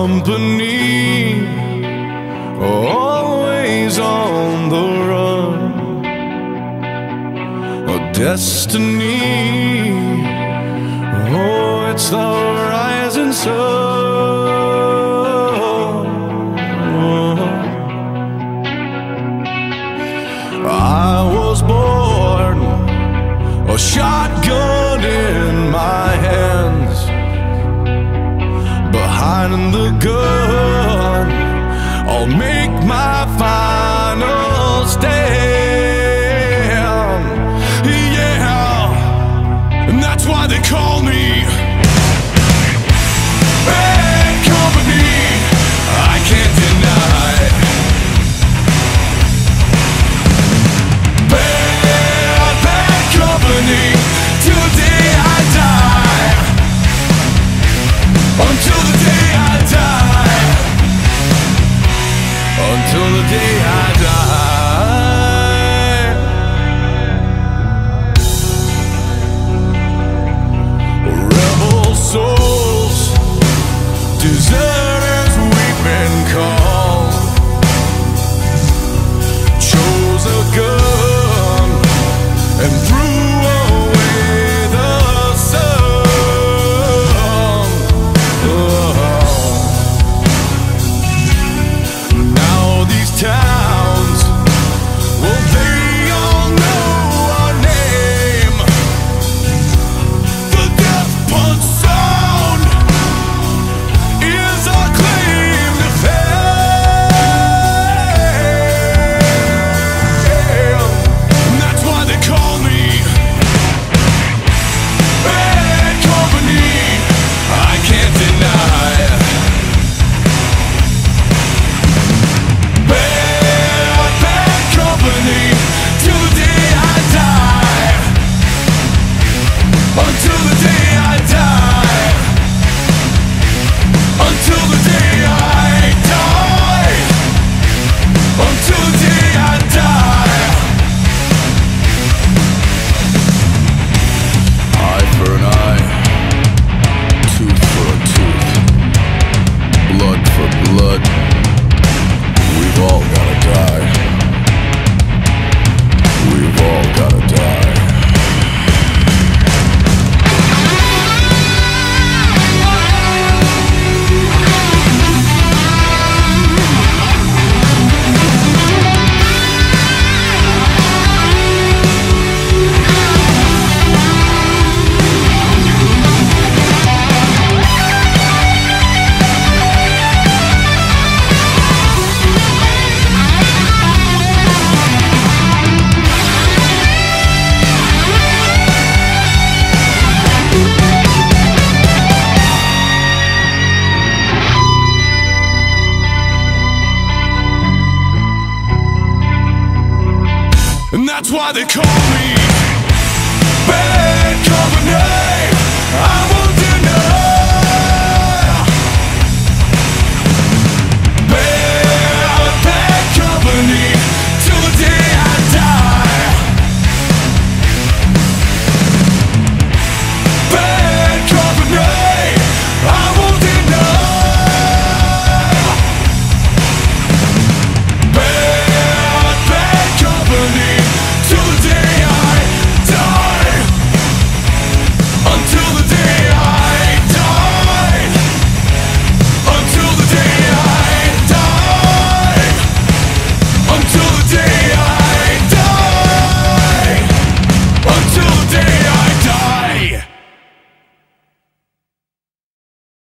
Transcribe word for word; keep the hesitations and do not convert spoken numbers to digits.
company, always on the run. A destiny, oh, it's the rising sun. I was born, a shotgun in my hands, behind the gun, I'll make my final stand. Yeah, and that's why they call me Bad Company. I can't deny Bad, bad company till the day I die. Until the day I die. Until the day I die. Rebel souls, deserters we've been called. Chose a gun and threw away the sun. Now these towns, well, they all know our name. The death punch sound is our claim to fame. And that's why they call me Bad Company. I can't deny Bad, bad company till the day I die. Until the day I die. Until the day I die. Until the day I die. Eye for an eye, tooth for a tooth, blood for blood. We've all gotta die. We've all gotta die. And that's why they call me Bad Company.